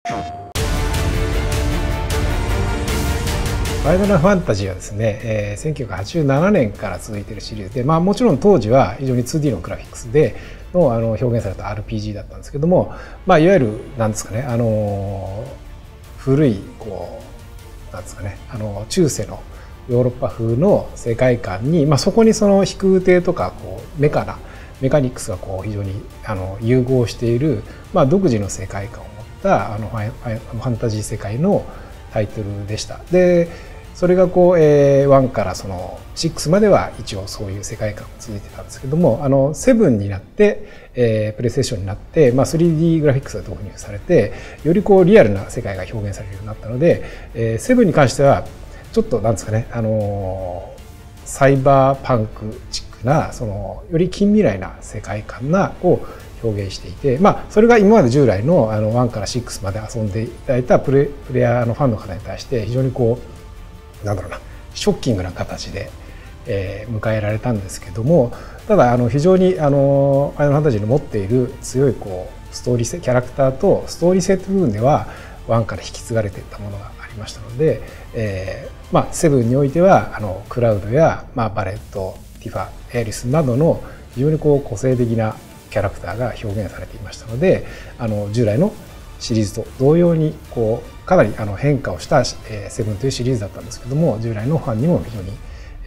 ファイナルファンタジーはですね、1987年から続いているシリーズで、もちろん当時は非常に 2D のグラフィックスでの表現された RPG だったんですけども、いわゆるなんですかね、古いなんですかね、中世のヨーロッパ風の世界観に、そこにその飛空艇とかメカニクスが非常に融合している、独自の世界観を持ったファンタジー世界のタイトルでした。でそれが1からその6までは一応そういう世界観が続いてたんですけども、7になって、プレイステーションになって、3D グラフィックスが導入されて、よりリアルな世界が表現されるようになったので、7に関してはちょっとなんですかね、サイバーパンクチックなより近未来な世界観を表現していて、それが今まで従来の1から6まで遊んでいただいたプレイヤーのファンの方に対して非常になんだろうな、ショッキングな形で、迎えられたんですけども、ただ非常にファイナルファンタジーの持っている強いストーリーキャラクターとストーリー性という部分では1から引き継がれていったものがありましたので、7においてはクラウドや、バレット、ティファ、エリスなどの非常に個性的なキャラクターが表現されていましたので、従来のシリーズと同様にかなり変化をした7というシリーズだったんですけども、従来のファンにも非常に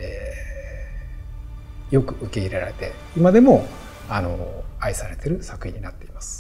よく受け入れられて、今でも愛されている作品になっています。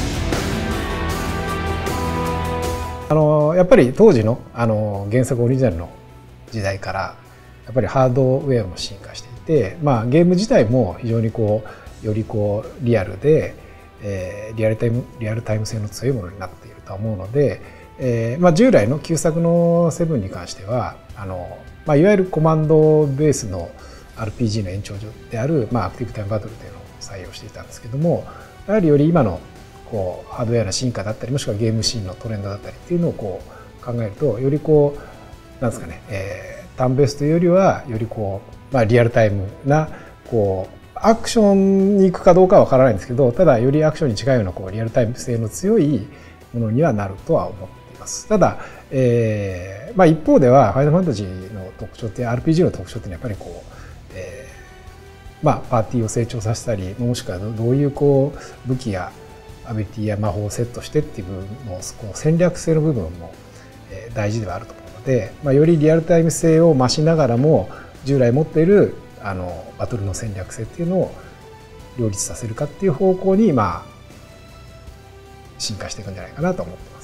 やっぱり当時の原作オリジナルの時代からやっぱりハードウェアも進化していて、ゲーム自体も非常によりリアルでリアルタイム性の強いものになっていると思うので、従来の旧作の7に関してはいわゆるコマンドベースの RPG の延長上である、アクティブタイムバトルというのを採用していたんですけども、やはりより今のハードウェアの進化だったり、もしくはゲームシーンのトレンドだったりっていうのを考えると、よりなんですかね、ターンベースというよりはよりリアルタイムなアクションに行くかどうかは分からないんですけど、ただよりアクションに近いようなリアルタイム性の強いものにはなるとは思っています。ただ、一方ではファイナルファンタジーの特徴って RPG の特徴ってやっぱりパーティーを成長させたり、もしくはどういう武器やアビリティや魔法をセットしてっていう部分の戦略性の部分も大事ではあると思うので、よりリアルタイム性を増しながらも従来持っているバトルの戦略性っていうのを両立させるかっていう方向に進化していくんじゃないかなと思ってます。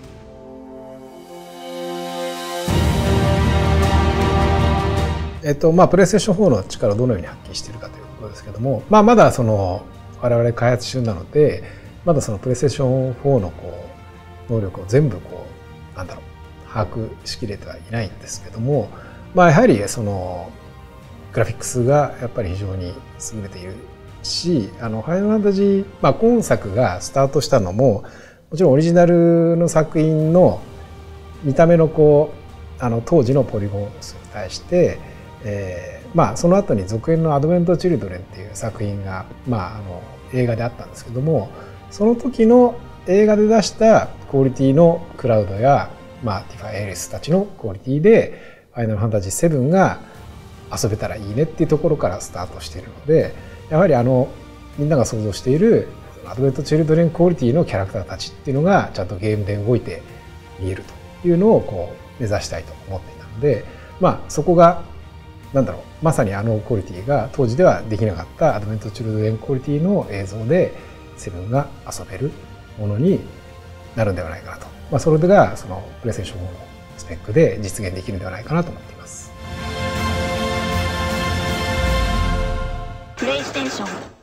プレイステーション4の力をどのように発揮しているかということですけども、まだ我々開発中なので、まだプレイステーション4の能力を全部把握しきれてはいないんですけども、やはりグラフィックスがやっぱり非常に優れているし、ファイナルファンタジー、今作がスタートしたのももちろんオリジナルの作品の見た目の当時のポリゴン数に対して、その後に続編の「アドベント・チルドレン」っていう作品が、映画であったんですけども、その時の映画で出したクオリティのクラウドや、ティファ・エリスたちのクオリティでファイナルファンタジー7が遊べたらいいねっていうところからスタートしているので、やはりみんなが想像しているアドベント・チルドレンクオリティのキャラクターたちっていうのがちゃんとゲームで動いて見えるというのを目指したいと思っていたので、そこがまさにクオリティが当時ではできなかったアドベント・チルドレンクオリティの映像で7が遊べるものになるんではないかなと、それがプレイステーション4のスペックで実現できるんではないかなと思っています。 プレイステーション